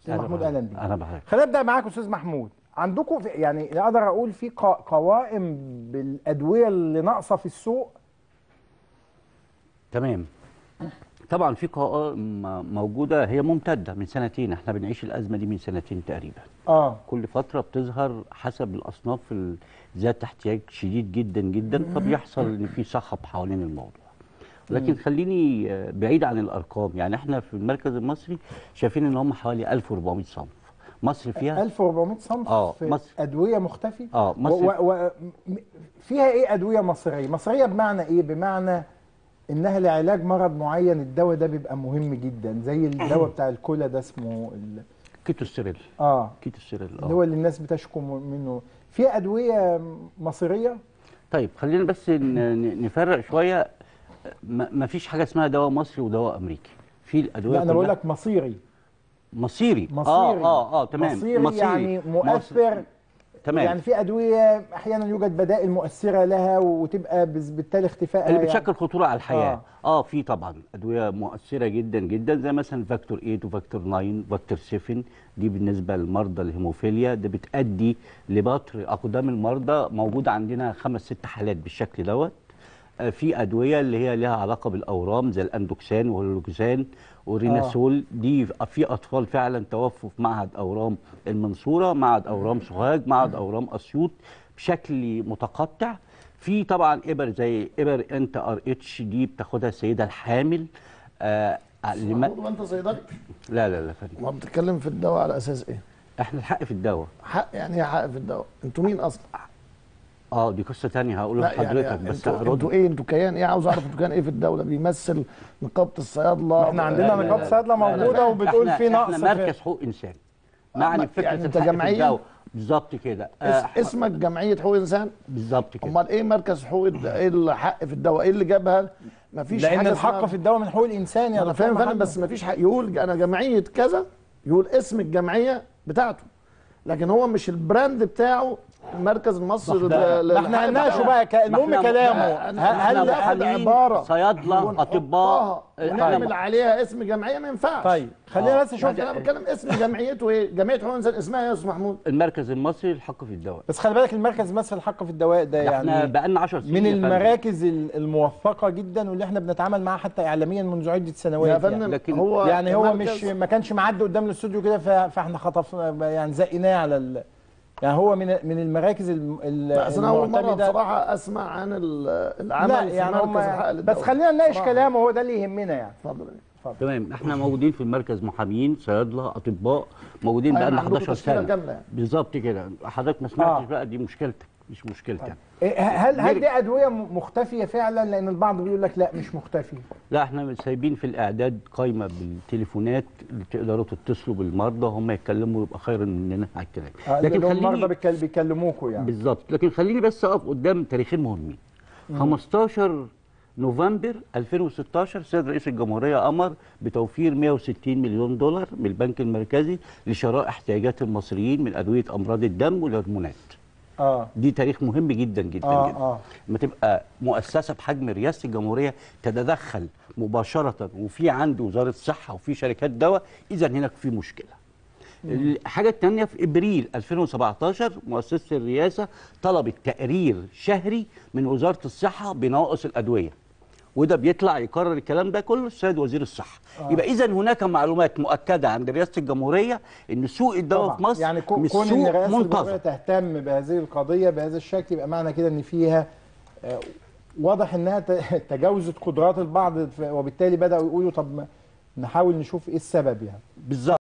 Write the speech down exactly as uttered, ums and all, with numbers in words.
استاذ محمود اهلا بيك. اهلا بحضرتك. خلينا نبدا معاك استاذ محمود. عندكم يعني اقدر اقول في قوائم بالادويه اللي ناقصه في السوق؟ تمام. طبعا في قوائم موجوده هي ممتده من سنتين، احنا بنعيش الازمه دي من سنتين تقريبا. اه كل فتره بتظهر حسب الاصناف ذات احتياج شديد جدا جدا، فبيحصل ان في صخب حوالين الموضوع. لكن خليني بعيد عن الارقام، يعني احنا في المركز المصري شايفين ان هم حوالي ألف وأربعمية صنف. مصر فيها ألف وأربعمية صنف اه في مصر ادويه مختفي. اه مصر و... و... فيها ايه ادويه مصريه؟ مصريه بمعنى ايه؟ بمعنى انها لعلاج مرض معين الدواء ده بيبقى مهم جدا، زي الدواء بتاع الكولا ده اسمه ال... كيتوستيريل. اه كيتوستيريل اه اللي هو اللي الناس بتشكو منه. في ادويه مصريه؟ طيب خلينا بس نفرق شويه. ما فيش حاجه اسمها دواء مصري ودواء امريكي. في الادويه لا انا بقول لك مصيري. مصيري مصيري اه اه اه تمام. مصيري, مصيري يعني مؤثر. تمام. يعني في ادويه احيانا يوجد بدائل مؤثره لها وتبقى بالتالي اختفائها اللي بتشكل يعني. خطوره على الحياه. اه, آه في طبعا ادويه مؤثره جدا جدا زي مثلا فاكتور ثمانية وفاكتور تسعة وفاكتور سبعة. دي بالنسبه لمرضى الهيموفيليا، ده بتؤدي لبطر اقدام المرضى. موجود عندنا خمس ست حالات بالشكل دوت. في ادويه اللي هي لها علاقه بالاورام زي الاندوكسان والهولوكسان والريناسول. آه. دي في اطفال فعلا توفوا في معهد اورام المنصوره، معهد اورام سوهاج، معهد اورام اسيوط بشكل متقطع. في طبعا ابر زي ابر انت ار اتش، دي بتاخدها السيده الحامل. آه لما وانت صيدلي؟ لا لا لا فندم. ما بتتكلم في الدواء على اساس ايه؟ احنا الحق في الدواء. حق يعني ايه حق في الدواء؟ انتوا مين اصلا؟ اه دي قصه ثانيه هقولها لحضرتك. يعني بس انتوا انتوا ايه؟ انتوا كيان ايه؟ عاوز اعرف انتوا كيان ايه في الدوله؟ بيمثل نقابه الصيادله؟ احنا عندنا نقابه صيادله موجوده وبتقول في نقص. احنا مركز حقوق انسان معني بفكره يعني انت جمعيه بالظبط كده. آه اسمك جمعيه حقوق انسان بالظبط كده. امال ايه مركز حقوق؟ ايه الحق في الدواء؟ ايه اللي جابها؟ مفيش لان حاجه الحق في الدواء من حقوق الانسان. انا فاهم فاهم بس مفيش حق يقول انا جمعيه كذا، يقول اسم الجمعيه بتاعته، لكن هو مش البراند بتاعه المركز المصري. ما احنا هنناقشه بقى. المهم كلامه هل هل عباره صيادله اطباء نعمل عليها اسم جمعيه؟ ما ينفعش. طيب خلينا بس نشوف. انا بتكلم اسم جمعيته ايه؟ جمعيه حقوق الانسان اسمها ايه يا استاذ محمود؟ المركز المصري للحق في الدواء. بس خلي بالك المركز المصري للحق في الدواء ده يعني احنا بقالنا عشر سنين من المراكز الموفقه جدا واللي احنا بنتعامل معاها حتى اعلاميا منذ عده سنوات. يعني لكن هو يعني هو مش ما كانش معدي قدام الاستوديو كده فاحنا خطفنا يعني زقناه على ال... يعني هو من من المراكز المعتمده. بس انا اول مره بصراحه اسمع عن العمل لا في يعني مركز الحق للدولة. بس خلينا نناقش كلامه، هو ده اللي يهمنا يعني. اتفضل. تمام. احنا موجودين في المركز محامين، صيادله، اطباء، موجودين بقى لنا حداشر سنه يعني. بالظبط كده. حضرتك ما سمعتش. آه. بقى دي مشكلتك مش مشكلتك. هل هل دي ادويه مختفيه فعلا؟ لان البعض بيقول لك لا مش مختفيه. لا احنا سايبين في الاعداد قائمه بالتليفونات اللي تقدروا تتصلوا بالمرضى هم يتكلموا، يبقى خير مننا على الكلام. آه لكن خليني المرضى بيكلموكوا يعني. بالظبط. لكن خليني بس اقف قدام تاريخين مهمين. خمستاشر نوفمبر ألفين وستاشر السيد رئيس الجمهوريه امر بتوفير مئة وستين مليون دولار من البنك المركزي لشراء احتياجات المصريين من ادويه امراض الدم والهرمونات. اه دي تاريخ مهم جدا جدا آه جدا. آه. لما تبقى مؤسسه بحجم رئاسه الجمهوريه تتدخل مباشره وفي عنده وزاره الصحه وفي شركات دواء، اذا هناك في مشكله. الحاجه الثانيه في ابريل ألفين وسبعتاشر مؤسسه الرئاسه طلبت تقرير شهري من وزاره الصحه بنواقص الادويه، وده بيطلع يقرر الكلام ده كله السيد وزير الصحه. آه. يبقى اذا هناك معلومات مؤكده عند رئاسه الجمهوريه ان سوق الدواء في مصر يعني كون مش كون سوق ان رئاسه منتظم. الجمهوريه تهتم بهذه القضيه بهذا الشكل، يبقى معنى كده ان فيها آه واضح انها تجاوزت قدرات البعض، وبالتالي بداوا يقولوا طب نحاول نشوف ايه السبب يعني. بالظبط.